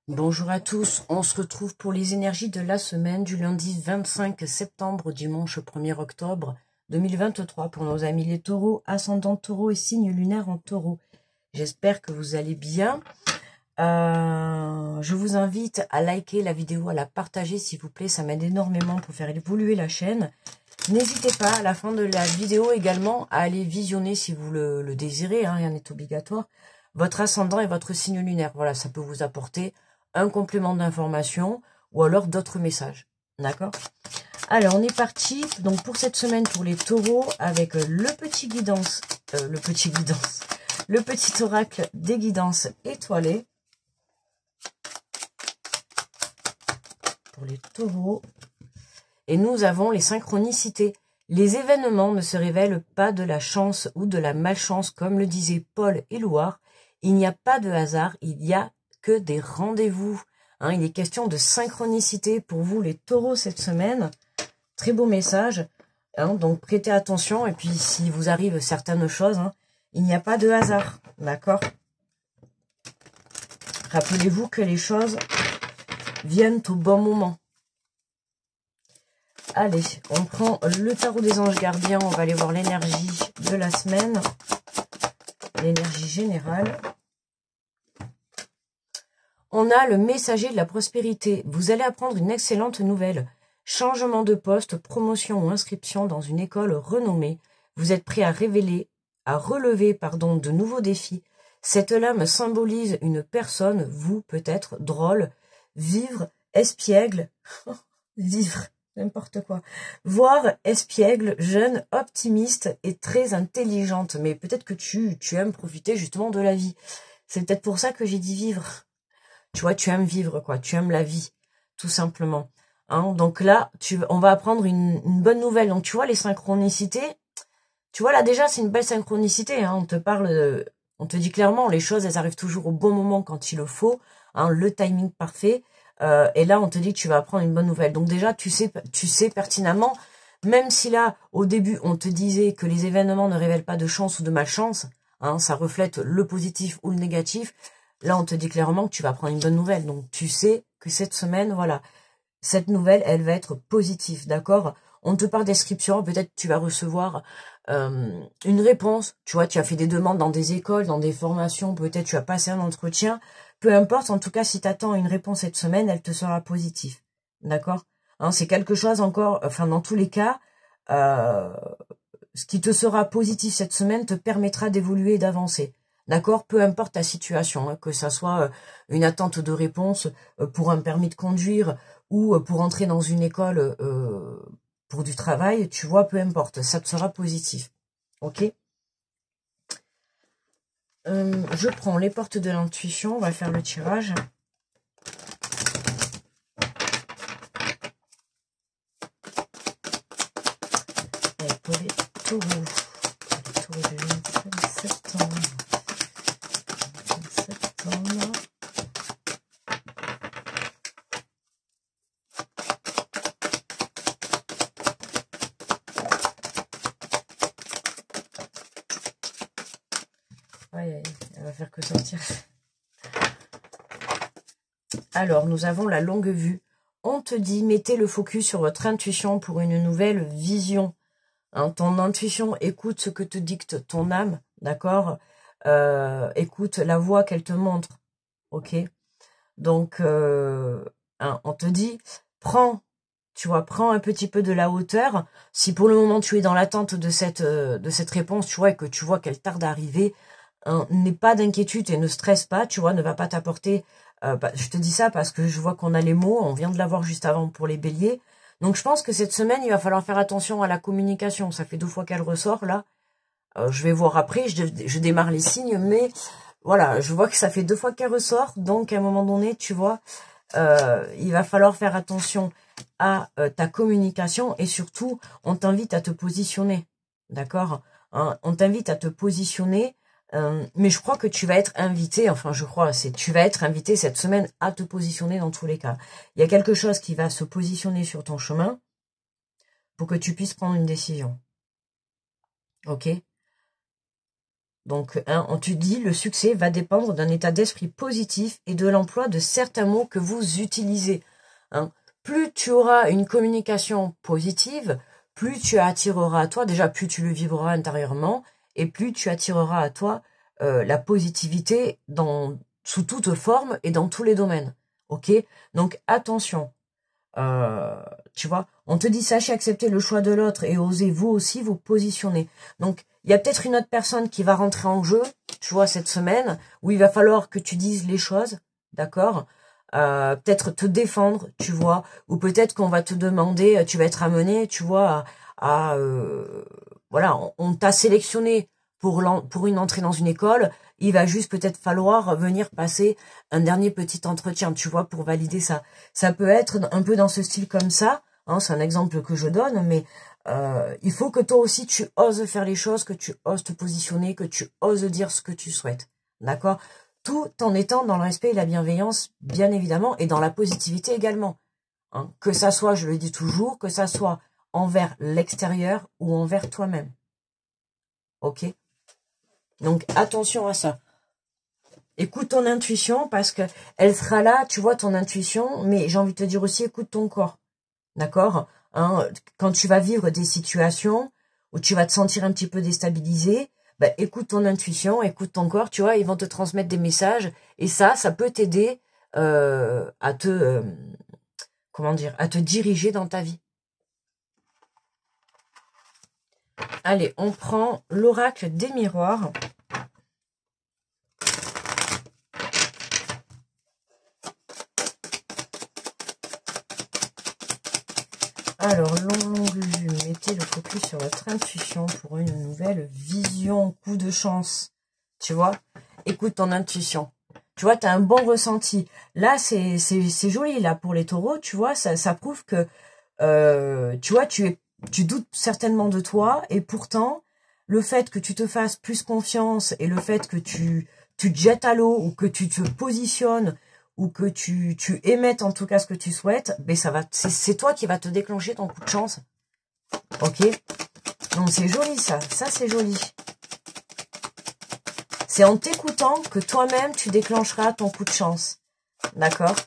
Bonjour à tous, on se retrouve pour les énergies de la semaine du lundi 25 septembre au dimanche 1er octobre 2023 pour nos amis les taureaux, ascendant taureau et signe lunaire en taureau. J'espère que vous allez bien. Je vous invite à liker la vidéo, à la partager s'il vous plaît, ça m'aide énormément pour faire évoluer la chaîne. N'hésitez pas à la fin de la vidéo également à aller visionner si vous le désirez, rien n'est obligatoire, votre ascendant et votre signe lunaire. Voilà, ça peut vous apporter un complément d'information ou alors d'autres messages. D'accord? Alors, on est parti donc pour cette semaine pour les taureaux avec le petit oracle des guidances étoilées. Pour les taureaux. Et nous avons les synchronicités. Les événements ne se révèlent pas de la chance ou de la malchance, comme le disaient Paul Éluard. Il n'y a pas de hasard, il n'y a que des rendez-vous. Il est question de synchronicité pour vous, les taureaux, cette semaine. Très beau message. Donc, prêtez attention. Et puis, s'il vous arrive certaines choses, il n'y a pas de hasard. D'accord? Rappelez-vous que les choses viennent au bon moment. Allez, on prend le tarot des anges gardiens. On va aller voir l'énergie de la semaine. L'énergie générale. On a le messager de la prospérité. Vous allez apprendre une excellente nouvelle. Changement de poste, promotion ou inscription dans une école renommée. Vous êtes prêt à relever de nouveaux défis. Cette lame symbolise une personne, vous peut-être, drôle, vivre, espiègle, vivre, n'importe quoi. Voire espiègle, jeune, optimiste et très intelligente. Mais peut-être que tu aimes profiter justement de la vie. C'est peut-être pour ça que j'ai dit vivre. Tu vois, tu aimes vivre, quoi. Tu aimes la vie, tout simplement. Donc là, on va apprendre une bonne nouvelle. Donc, tu vois, les synchronicités, tu vois, là, déjà, c'est une belle synchronicité. On te dit clairement, les choses, elles arrivent toujours au bon moment quand il le faut. Le timing parfait. Et là, on te dit que tu vas apprendre une bonne nouvelle. Donc déjà, tu sais pertinemment, même si là, au début, on te disait que les événements ne révèlent pas de chance ou de malchance, ça reflète le positif ou le négatif. Là, on te dit clairement que tu vas apprendre une bonne nouvelle. Donc, tu sais que cette semaine, voilà, cette nouvelle, elle va être positive, d'accord? On te parle d'inscription, peut-être tu vas recevoir une réponse. Tu vois, tu as fait des demandes dans des écoles, dans des formations, peut-être tu as passé un entretien. Peu importe, en tout cas, si tu attends une réponse cette semaine, elle te sera positive, d'accord? C'est quelque chose encore, enfin, dans tous les cas, ce qui te sera positif cette semaine te permettra d'évoluer et d'avancer. D'accord? Peu importe ta situation, que ça soit une attente de réponse pour un permis de conduire ou pour entrer dans une école pour du travail, tu vois, peu importe, ça te sera positif. Ok? Je prends les portes de l'intuition, on va faire le tirage. Et pour les taureaux du 27 septembre. Aïe, elle va faire que sortir. Alors, nous avons la longue vue. On te dit, mettez le focus sur votre intuition pour une nouvelle vision. Ton intuition, écoute ce que te dicte ton âme, d'accord? Écoute la voix qu'elle te montre, ok? Donc, on te dit, prends un petit peu de la hauteur. Si pour le moment tu es dans l'attente de cette réponse, tu vois, et que tu vois qu'elle tarde à arriver, n'aie pas d'inquiétude et ne stresse pas, tu vois, ne va pas t'apporter... je te dis ça parce que je vois qu'on a les mots, on vient de l'avoir juste avant pour les béliers. Donc je pense que cette semaine, il va falloir faire attention à la communication. Ça fait 2 fois qu'elle ressort, là. Je vais voir après, je démarre les signes, mais voilà, je vois que ça fait 2 fois qu'elle ressort. Donc à un moment donné, tu vois, il va falloir faire attention à ta communication et surtout, on t'invite à te positionner, d'accord? On t'invite à te positionner, mais je crois que tu vas être invité, enfin tu vas être invité cette semaine à te positionner dans tous les cas. Il y a quelque chose qui va se positionner sur ton chemin pour que tu puisses prendre une décision. Ok? Donc, hein, on te dit, le succès va dépendre d'un état d'esprit positif et de l'emploi de certains mots que vous utilisez. Hein. Plus tu auras une communication positive, plus tu attireras à toi, déjà plus tu le vivras intérieurement, et plus tu attireras à toi la positivité sous toute forme et dans tous les domaines. Ok? Donc attention, tu vois, on te dit sachez accepter le choix de l'autre et osez vous aussi vous positionner. Donc il y a peut-être une autre personne qui va rentrer en jeu, tu vois, cette semaine, où il va falloir que tu dises les choses, d'accord? Peut-être te défendre, tu vois, ou peut-être qu'on va te demander, tu vas être amené, tu vois, voilà, on t'a sélectionné pour une entrée dans une école, il va juste peut-être falloir venir passer un dernier petit entretien, tu vois, pour valider ça. Ça peut être un peu dans ce style comme ça, hein, c'est un exemple que je donne, mais il faut que toi aussi tu oses faire les choses, que tu oses te positionner, que tu oses dire ce que tu souhaites, d'accord? Tout en étant dans le respect et la bienveillance, bien évidemment, et dans la positivité également. Hein. Que ça soit, je le dis toujours, que ça soit envers l'extérieur ou envers toi-même. Ok? Donc attention à ça. Écoute ton intuition parce que elle sera là, tu vois, ton intuition, mais j'ai envie de te dire aussi, écoute ton corps. D'accord? Hein, quand tu vas vivre des situations où tu vas te sentir un petit peu déstabilisé, ben, écoute ton intuition, écoute ton corps, tu vois, ils vont te transmettre des messages et ça peut t'aider à te, comment dire, à te diriger dans ta vie. Allez, on prend l'oracle des miroirs. Alors, longue vue, mettez le focus sur votre intuition pour une nouvelle vision, coup de chance. Tu vois, écoute ton intuition. Tu vois, tu as un bon ressenti. Là, c'est joli, là, pour les taureaux, tu vois, ça prouve que, tu vois, tu doutes certainement de toi, et pourtant, le fait que tu te fasses plus confiance, et le fait que tu te jettes à l'eau, ou que tu te positionnes, ou que tu émettes en tout cas ce que tu souhaites, ben c'est toi qui va te déclencher ton coup de chance. Ok? Donc c'est joli ça c'est joli. C'est en t'écoutant que toi-même tu déclencheras ton coup de chance. D'accord?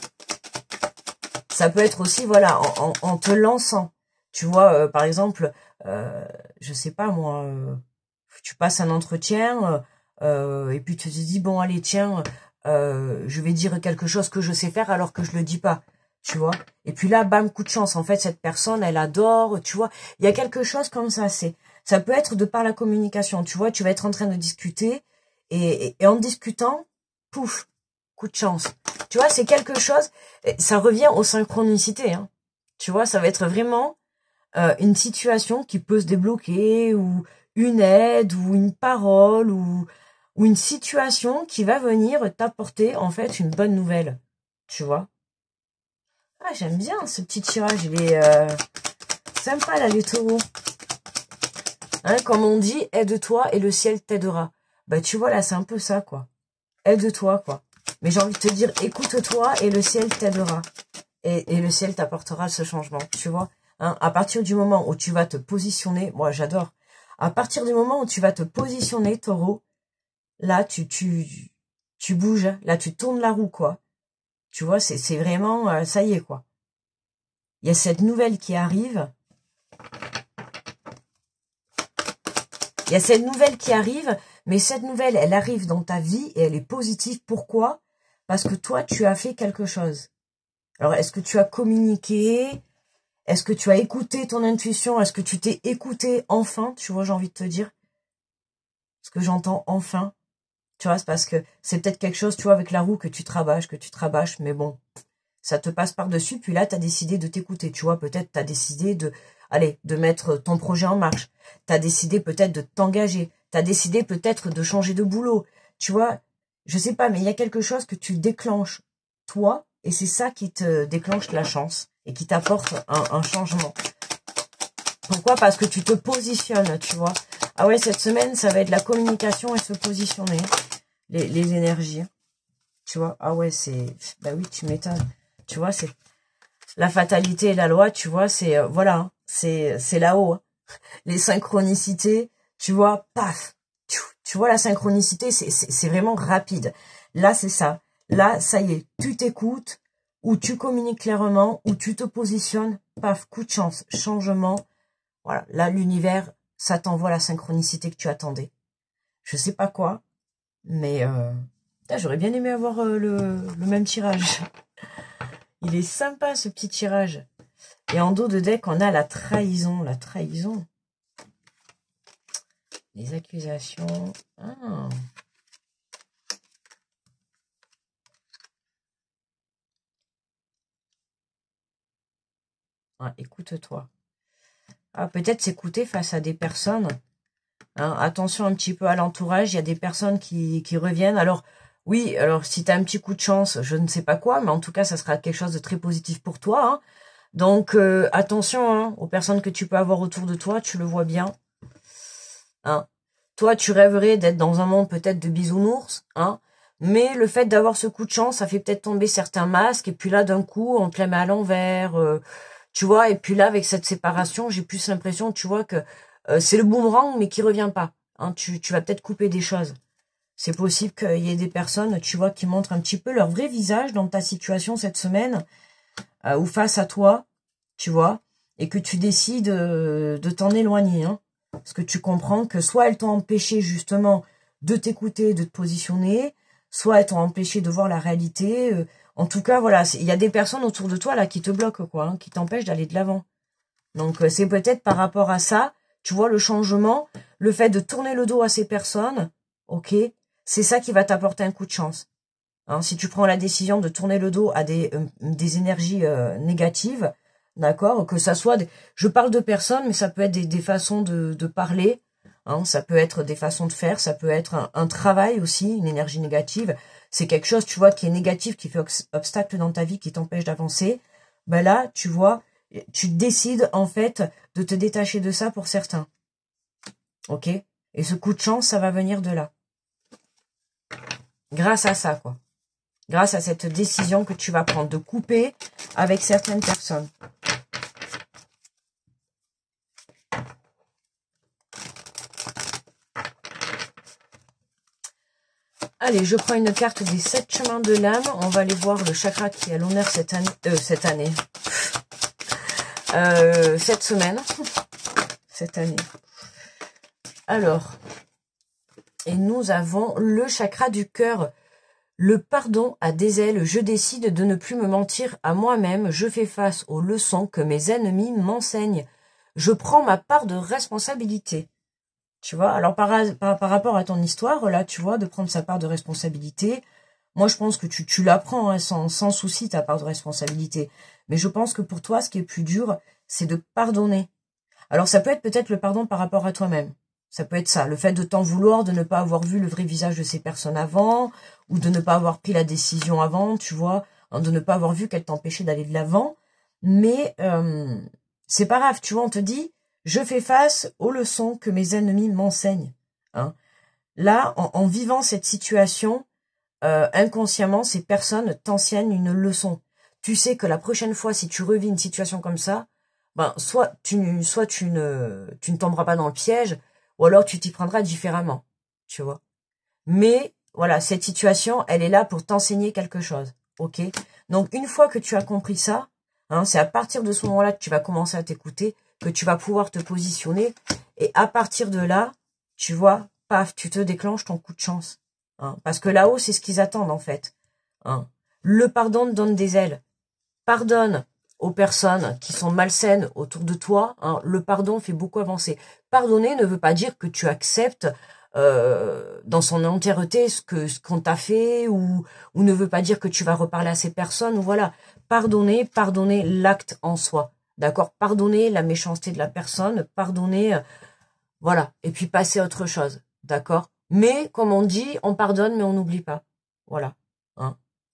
Ça peut être aussi, voilà, en te lançant. Tu vois, par exemple, je sais pas moi, tu passes un entretien, et puis tu te dis, bon allez, tiens, je vais dire quelque chose que je sais faire alors que je le dis pas, tu vois. Et puis là, bam, coup de chance. En fait, cette personne, elle adore, tu vois. Il y a quelque chose comme ça. Ça peut être de par la communication, tu vois. Tu vas être en train de discuter et en discutant, pouf, coup de chance. Tu vois, c'est quelque chose. Ça revient aux synchronicités. Hein. Tu vois, ça va être vraiment une situation qui peut se débloquer ou une aide ou une parole ou une situation qui va venir t'apporter en fait une bonne nouvelle, tu vois. Ah, j'aime bien ce petit tirage, il est sympa là les taureaux. Hein, comme on dit, aide-toi et le ciel t'aidera. Bah tu vois là, c'est un peu ça quoi. Aide-toi quoi. Mais j'ai envie de te dire, écoute-toi et le ciel t'aidera. Et le ciel t'apportera ce changement, tu vois. Hein, à partir du moment où tu vas te positionner, moi j'adore. À partir du moment où tu vas te positionner, taureau, là tu bouges, là tu tournes la roue quoi. Tu vois, c'est vraiment, ça y est quoi. Il y a cette nouvelle qui arrive. Il y a cette nouvelle qui arrive, mais cette nouvelle, elle arrive dans ta vie et elle est positive. Pourquoi? Parce que toi, tu as fait quelque chose. Alors, est-ce que tu as communiqué? Est-ce que tu as écouté ton intuition? Est-ce que tu t'es écouté enfin? Tu vois, j'ai envie de te dire. Ce que j'entends enfin. Tu vois, c'est parce que c'est peut-être quelque chose, tu vois, avec la roue que tu rabâches, mais bon, ça te passe par-dessus. Puis là, tu as décidé de t'écouter. Tu vois, peut-être tu as décidé de mettre ton projet en marche. Tu as décidé peut-être de t'engager. Tu as décidé peut-être de changer de boulot. Tu vois, je sais pas, mais il y a quelque chose que tu déclenches, toi, et c'est ça qui te déclenche la chance et qui t'apporte un changement. Pourquoi? Parce que tu te positionnes, tu vois. Ah ouais, cette semaine, ça va être la communication et se positionner. Les énergies. Tu vois, ah ouais, c'est... Bah oui, tu m'étonnes. Tu vois, c'est... La fatalité et la loi, tu vois, c'est... voilà, hein, c'est là-haut. Hein. Les synchronicités, tu vois, paf. Tu vois, la synchronicité, c'est vraiment rapide. Là, c'est ça. Là, ça y est, tu t'écoutes, ou tu communiques clairement, ou tu te positionnes, paf, coup de chance, changement. Voilà, là, l'univers, ça t'envoie la synchronicité que tu attendais. Je sais pas quoi, mais j'aurais bien aimé avoir le même tirage. Il est sympa, ce petit tirage. Et en dos de deck, on a la trahison. La trahison. Les accusations. Ah. Ah, écoute-toi. Ah, peut-être s'écouter face à des personnes. Hein, attention un petit peu à l'entourage. Il y a des personnes qui reviennent. Alors, oui, alors si tu as un petit coup de chance, je ne sais pas quoi, mais en tout cas, ça sera quelque chose de très positif pour toi. Hein. Donc, attention hein, aux personnes que tu peux avoir autour de toi. Tu le vois bien. Hein. Toi, tu rêverais d'être dans un monde peut-être de bisounours, hein. Mais le fait d'avoir ce coup de chance, ça fait peut-être tomber certains masques. Et puis là, d'un coup, on te la met à l'envers. Tu vois, et puis là, avec cette séparation, j'ai plus l'impression, tu vois, que c'est le boomerang, mais qui revient pas. Hein. Tu vas peut-être couper des choses. C'est possible qu'il y ait des personnes, tu vois, qui montrent un petit peu leur vrai visage dans ta situation cette semaine, ou face à toi, tu vois, et que tu décides de t'en éloigner. Hein. Parce que tu comprends que soit elles t'ont empêché justement de t'écouter, de te positionner, soit elles t'ont empêché de voir la réalité. En tout cas, voilà, il y a des personnes autour de toi là qui te bloquent, quoi, hein, qui t'empêchent d'aller de l'avant. Donc c'est peut-être par rapport à ça, tu vois, le changement, le fait de tourner le dos à ces personnes, ok, c'est ça qui va t'apporter un coup de chance. Hein, si tu prends la décision de tourner le dos à des énergies négatives, d'accord, que ça soit, je parle de personnes, mais ça peut être des façons de parler, hein, ça peut être des façons de faire, ça peut être un travail aussi, une énergie négative. C'est quelque chose, tu vois, qui est négatif, qui fait obstacle dans ta vie, qui t'empêche d'avancer. Ben là, tu vois, tu décides en fait de te détacher de ça pour certains. Ok? Et ce coup de chance, ça va venir de là. Grâce à ça, quoi. Grâce à cette décision que tu vas prendre de couper avec certaines personnes. Allez, je prends une carte des 7 chemins de l'âme. On va aller voir le chakra qui est à l'honneur cette année. Cette semaine. Cette année. Alors, et nous avons le chakra du cœur. Le pardon a des ailes. Je décide de ne plus me mentir à moi-même. Je fais face aux leçons que mes ennemis m'enseignent. Je prends ma part de responsabilité. Tu vois, alors par rapport à ton histoire, là, tu vois, de prendre sa part de responsabilité, moi, je pense que tu l'apprends hein, sans souci, ta part de responsabilité. Mais je pense que pour toi, ce qui est plus dur, c'est de pardonner. Alors, ça peut être peut-être le pardon par rapport à toi-même. Ça peut être ça, le fait de t'en vouloir, de ne pas avoir vu le vrai visage de ces personnes avant, ou de ne pas avoir pris la décision avant, tu vois, hein, de ne pas avoir vu qu'elle t'empêchait d'aller de l'avant. Mais c'est pas grave, tu vois, on te dit, je fais face aux leçons que mes ennemis m'enseignent. Hein. Là, en vivant cette situation, inconsciemment, ces personnes t'enseignent une leçon. Tu sais que la prochaine fois, si tu revis une situation comme ça, ben soit tu ne tomberas pas dans le piège, ou alors tu t'y prendras différemment, tu vois. Mais voilà, cette situation, elle est là pour t'enseigner quelque chose, ok. Donc une fois que tu as compris ça, hein, c'est à partir de ce moment-là que tu vas commencer à t'écouter, que tu vas pouvoir te positionner, et à partir de là, tu vois, paf, tu te déclenches ton coup de chance. Hein, parce que là-haut, c'est ce qu'ils attendent en fait. Hein. Le pardon te donne des ailes. Pardonne aux personnes qui sont malsaines autour de toi. Hein. Le pardon fait beaucoup avancer. Pardonner ne veut pas dire que tu acceptes dans son entièreté ce qu'on t'a fait ou ne veut pas dire que tu vas reparler à ces personnes. Ou voilà, pardonner l'acte en soi. D'accord, pardonner la méchanceté de la personne, pardonner, voilà, et puis passer à autre chose. D'accord. Mais, comme on dit, on pardonne, mais on n'oublie pas. Voilà. Hein.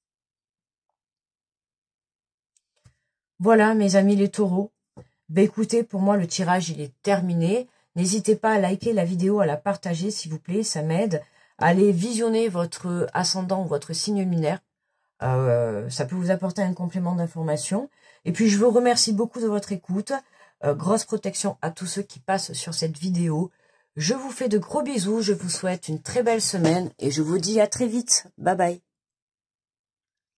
Voilà, mes amis les taureaux. Ben écoutez, pour moi, le tirage, il est terminé. N'hésitez pas à liker la vidéo, à la partager, s'il vous plaît. Ça m'aide. Allez visionner votre ascendant ou votre signe lunaire. Ça peut vous apporter un complément d'information. Et puis, je vous remercie beaucoup de votre écoute. Grosse protection à tous ceux qui passent sur cette vidéo. Je vous fais de gros bisous, je vous souhaite une très belle semaine et je vous dis à très vite. Bye bye.